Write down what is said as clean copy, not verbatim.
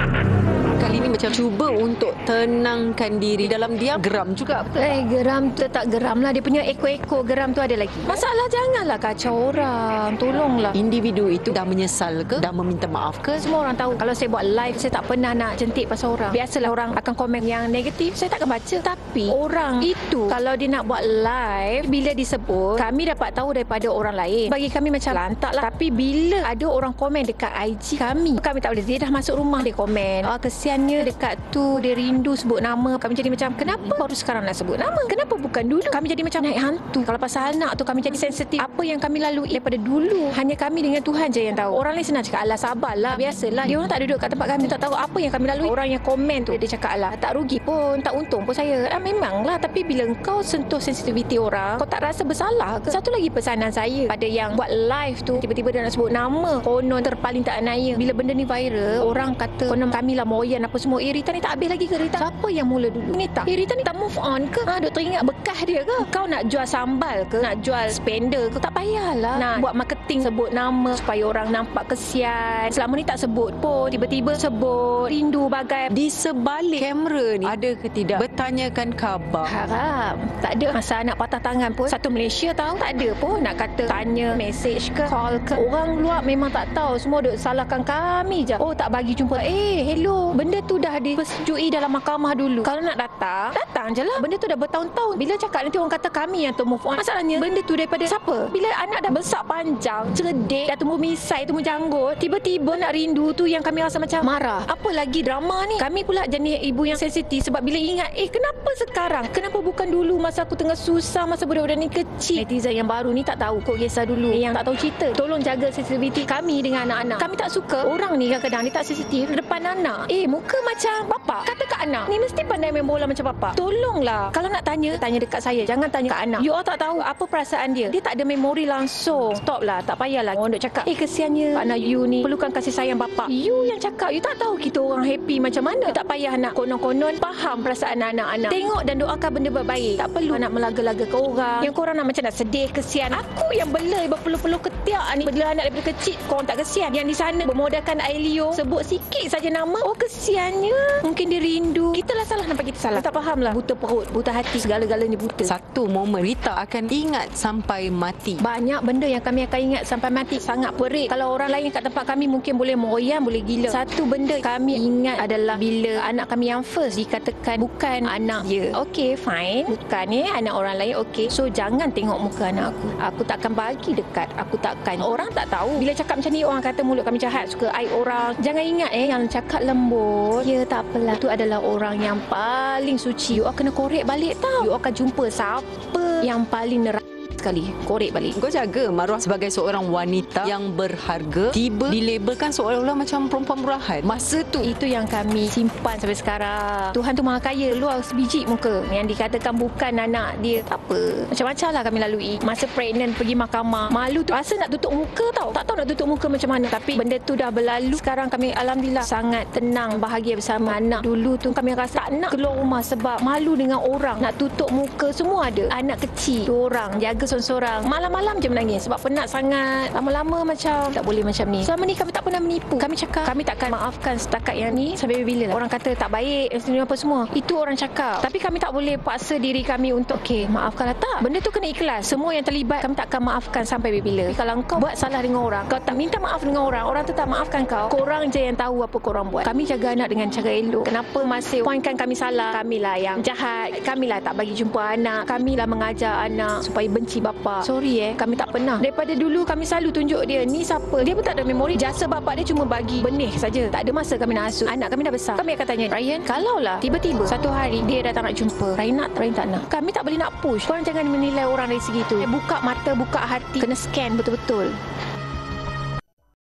Kali ni macam cuba untuk tenangkan diri dalam diam, geram juga. Geram tu tak geram lah. Dia punya ekor-ekor geram tu ada lagi. Masalah janganlah kacau orang. Tolonglah. Individu itu dah menyesal ke? Dah meminta maaf ke? Semua orang tahu kalau saya buat live, saya tak pernah nak jentik pasal orang. Biasalah orang akan komen yang negatif, saya takkan baca. Tapi orang itu kalau dia nak buat live, bila disebut, kami dapat tahu daripada orang lain. Bagi kami macam lantak lah. Tapi bila ada orang komen dekat IG kami tak boleh. Dia dah masuk rumah, dia komen, kesiannya dekat tu, dia rindu sebut nama. Kami jadi macam, kenapa baru sekarang nak sebut nama? Kenapa bukan dulu? Kami jadi macam naik hantu. Kalau pasal anak tu, kami jadi sensitif. Apa yang kami lalui daripada dulu, hanya kami dengan Tuhan je yang tahu. Orang lain senang cakap, alah sabarlah, biasalah. Dia orang tak duduk kat tempat kami, tak tahu apa yang kami lalui. Orang yang komen tu, dia cakap, alah tak rugi pun, tak untung pun saya. Memanglah, tapi bila engkau sentuh sensitiviti orang, kau tak rasa bersalah ke? Satu lagi pesanan saya pada yang buat live tu, tiba-tiba dia nak sebut nama, konon terpaling tak anaya. Bila benda ni viral, orang kata konon kami lah moyan apa semua. Rita ni tak habis lagi ke Rita? Siapa yang mula dulu? Ni tak. Rita ni tak move on ke? Duk teringat bekas dia ke? Kau nak jual sambal ke? Nak jual spender ke? Tak payahlah nak buat marketing sebut nama supaya orang nampak kesian. Selama ni tak sebut pun, tiba-tiba sebut, rindu bagai. Di sebalik kamera ni ada ke tidak bertanyakan khabar? Harap tak ada. Masa anak patah tangan pun satu Malaysia tahu. Tak ada pun nak kata tanya, message ke, call ke. Orang luar memang tak tahu. Semua duk salahkan kami je. Tak bagi jumpa. Hello, benda tu dah dipersetujui dalam mahkamah dulu. Kalau nak datang je lah. Benda tu dah bertahun-tahun. Bila cakap nanti orang kata kami yang tu move on. Masalahnya benda tu daripada siapa? Bila anak dah besar panjang, cerdik, dah tumbuh misai, tumbuh janggut, tiba-tiba nak rindu tu yang kami rasa macam marah. Apa lagi drama ni? Kami pula jenis ibu yang sensitif sebab bila ingat, kenapa sekarang? Kenapa bukan dulu masa aku tengah susah, masa budak-budak ni kecil? Netizen yang baru ni tak tahu kok kisah dulu. Yang tak tahu cerita. Tolong jaga sensitiviti kami dengan anak-anak. Kami tak suka orang ni kadang-kadang dia tak sensitif depan anak. Muka macam bapa. Kata kat anak, ni mesti pandai main bola macam bapa. Tolonglah. Kalau nak tanya dekat saya. Jangan tanya kat anak. You all tak tahu apa perasaan dia. Dia tak ada memori langsung. Stop lah. Tak payahlah. Orang duk cakap, kesiannya anak you ni perlukan kasih sayang bapa. You yang cakap. You tak tahu kita orang happy macam mana. Tak payah nak konon-konon faham perasaan anak-anak. Tengok dan doakan benda baik. Tak perlu nak melaga-laga ke orang. Yang korang nak macam nak sedih, kesian. Aku yang belai berpeluh-peluh ketiak ni. Bela anak daripada kecil. Korang tak kesian. Yang di sana bermodalkan air liur. Sebut sikit saja nama. Kesiannya. Mungkin dia rindu. Kita lah salah nampak kita salah. Kita tak faham lah. Buta perut, buta hati. Segala-galanya buta. Satu momen Rita akan ingat sampai mati. Banyak benda yang kami akan ingat sampai mati. Sangat perit. Kalau orang lain kat tempat kami mungkin boleh moyan, boleh gila. Satu benda kami ingat adalah bila anak kami yang first dikatakan bukan anak dia. Okay, fine. Bukan anak orang lain. Okay. So, jangan tengok muka anak aku. Aku takkan bagi dekat. Aku takkan. Orang tak tahu. Bila cakap macam ni, orang kata mulut kami jahat. Suka aib orang. Jangan ingat yang cakap lembut. Ya, tak apalah. Itu adalah orang yang paling suci. You all kena korek balik tau. You all akan jumpa siapa yang paling neraka sekali. Korek balik. Kau jaga maruah sebagai seorang wanita yang berharga, tiba dilabelkan seolah-olah macam perempuan murahan. Masa tu itu yang kami simpan sampai sekarang. Tuhan tu maha kaya. Luar sebiji muka yang dikatakan bukan anak dia. Tak apa. Macam-macam lah kami lalui. Masa pregnant pergi mahkamah, malu tu. Rasa nak tutup muka tau. Tak tahu nak tutup muka macam mana. Tapi benda tu dah berlalu. Sekarang kami alhamdulillah sangat tenang, bahagia bersama anak. Dulu tu kami rasa tak nak keluar rumah sebab malu dengan orang. Nak tutup muka semua ada. Anak kecil tu orang jaga seorang-seorang. Malam-malam je menangis sebab penat sangat. Lama-lama macam tak boleh macam ni. Selama ni kami tak pernah menipu. Kami cakap kami takkan maafkan setakat yang ni sampai bila lah. Orang kata tak baik apa semua. Itu orang cakap. Tapi kami tak boleh paksa diri kami untuk maafkanlah tak. Benda tu kena ikhlas. Semua yang terlibat kami takkan maafkan sampai bila. Tapi kalau kau buat salah dengan orang, kau tak minta maaf dengan orang, orang tu tak maafkan kau, korang je yang tahu apa korang buat. Kami jaga anak dengan cara elok. Kenapa masih pointkan kami salah? Kamilah yang jahat. Kamilah tak bagi jumpa anak. Kamilah mengajar anak supaya benci bapa. Sorry kami tak pernah. Daripada dulu kami selalu tunjuk dia ni siapa. Dia pun tak ada memori. Jasa bapa dia cuma bagi benih saja. Tak ada masa kami nak asuh. Anak kami dah besar. Kami akan tanya, Ryan, kalaulah tiba-tiba satu hari dia datang nak jumpa, Ryan nak, Ryan tak nak. Kami tak boleh nak push. Korang jangan menilai orang dari segi tu. Buka mata, buka hati. Kena scan betul-betul.